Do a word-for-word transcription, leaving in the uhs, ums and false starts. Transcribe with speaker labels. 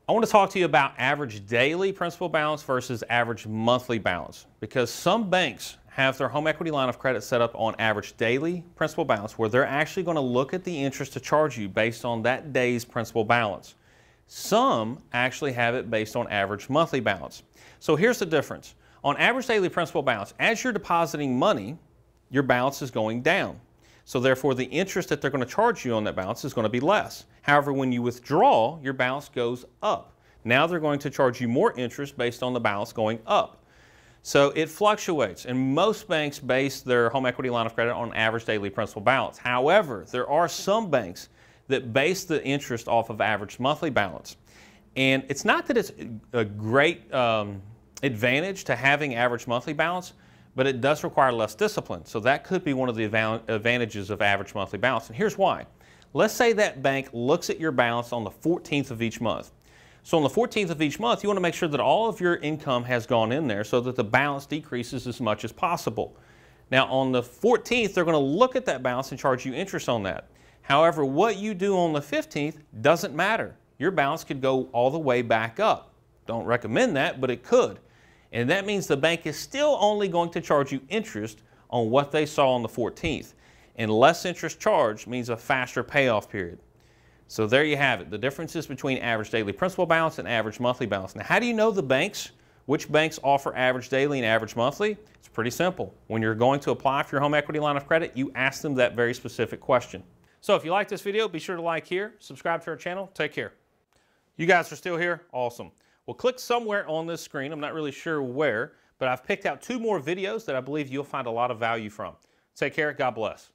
Speaker 1: I want to talk to you about average daily principal balance versus average monthly balance, because some banks have their home equity line of credit set up on average daily principal balance, where they're actually going to look at the interest to charge you based on that day's principal balance. Some actually have it based on average monthly balance. So here's the difference. On average daily principal balance, as you're depositing money, your balance is going down. So therefore, the interest that they're going to charge you on that balance is going to be less. However, when you withdraw, your balance goes up. Now they're going to charge you more interest based on the balance going up. So it fluctuates, and most banks base their home equity line of credit on average daily principal balance. However, there are some banks that base the interest off of average monthly balance. And it's not that it's a great um, advantage to having average monthly balance, but it does require less discipline. So that could be one of the advantages of average monthly balance. And here's why. Let's say that bank looks at your balance on the fourteenth of each month. So on the fourteenth of each month, you want to make sure that all of your income has gone in there so that the balance decreases as much as possible. Now on the fourteenth, they're going to look at that balance and charge you interest on that. However, what you do on the fifteenth doesn't matter. Your balance could go all the way back up. Don't recommend that, but it could. And that means the bank is still only going to charge you interest on what they saw on the fourteenth. And less interest charged means a faster payoff period. So there you have it, the differences between average daily principal balance and average monthly balance. Now, how do you know the banks, which banks offer average daily and average monthly? It's pretty simple. When you're going to apply for your home equity line of credit, you ask them that very specific question. So if you like this video, be sure to like here, subscribe to our channel. Take care. You guys are still here? Awesome. Well, click somewhere on this screen. I'm not really sure where, but I've picked out two more videos that I believe you'll find a lot of value from. Take care. God bless.